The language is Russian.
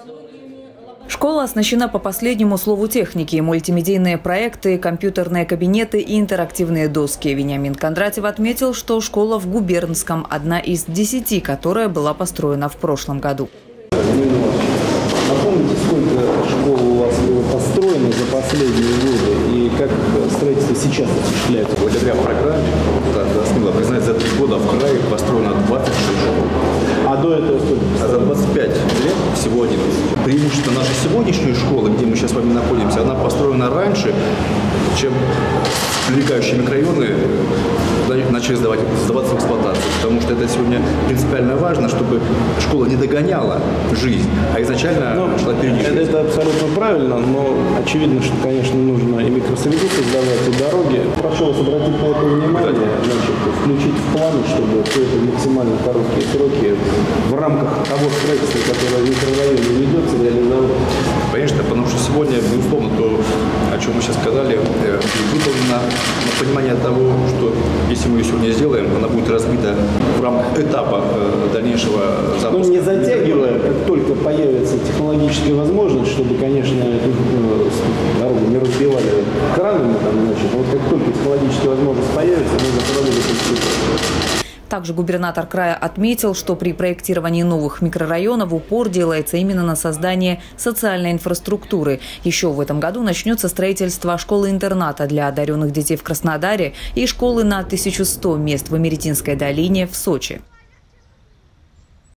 Школа оснащена по последнему слову техники: мультимедийные проекты, компьютерные кабинеты и интерактивные доски. Вениамин Кондратьев отметил, что школа в Губернском – одна из 10, которая была построена в прошлом году. Напомните, сколько школ у вас было построено за последние годы и как строительство сейчас осуществляется? Благодаря программе СМИЛа признать за 3 года в крае построено 26 школ. А до этого сколько? А за 25 лет всего 11. Преимущество нашей сегодняшней школы, где мы сейчас с вами находимся, она построена раньше, чем прилегающие микрорайоны начали сдаваться в эксплуатацию. Потому что это сегодня принципиально важно, чтобы школа не догоняла жизнь, а изначально шла впереди. Это абсолютно правильно, но очевидно, что, конечно, нужно и микросреду создавать, и дороги. Прошу вас обратить на это внимание, включить в планы, чтобы все это в максимально короткие сроки в рамках того строительства, которое в микрорайоне ведется, реализовать. Конечно, потому что сегодня, безусловно, то, о чем мы сейчас сказали, выполнено понимание того, что если мы ее сегодня сделаем, она будет разбита в рамках этапа дальнейшего запуска. Ну, не затягивая, как только появится технологическая возможность, чтобы, конечно, эту дорогу не разбивали кранами, вот как только технологическая возможность появится, нужно проводить это. Также губернатор края отметил, что при проектировании новых микрорайонов упор делается именно на создание социальной инфраструктуры. Еще в этом году начнется строительство школы-интерната для одаренных детей в Краснодаре и школы на 1100 мест в Америтинской долине в Сочи.